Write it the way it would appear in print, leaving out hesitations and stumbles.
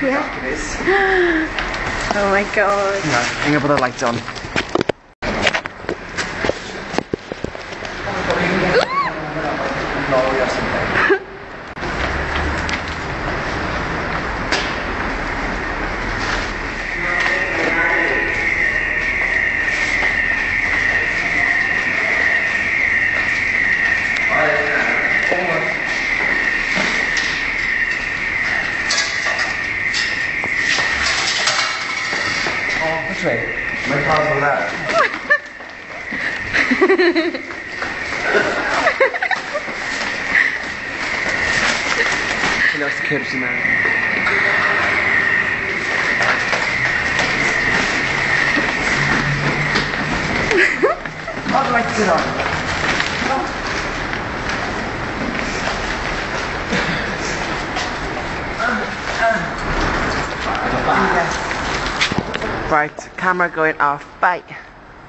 dark it is. Oh my god. Yeah, I'm gonna put the lights on. My car's on that. She loves the kids in there. I'd like to sit on. Right, camera going off. Bye.